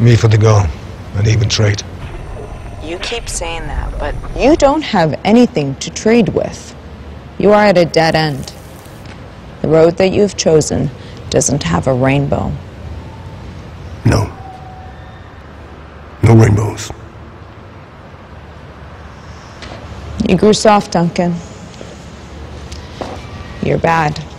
Me for the goal, and even trade. You keep saying that, but you don't have anything to trade with. You are at a dead end. The road that you've chosen doesn't have a rainbow. No. No rainbows. You grew soft, Duncan. You're bad.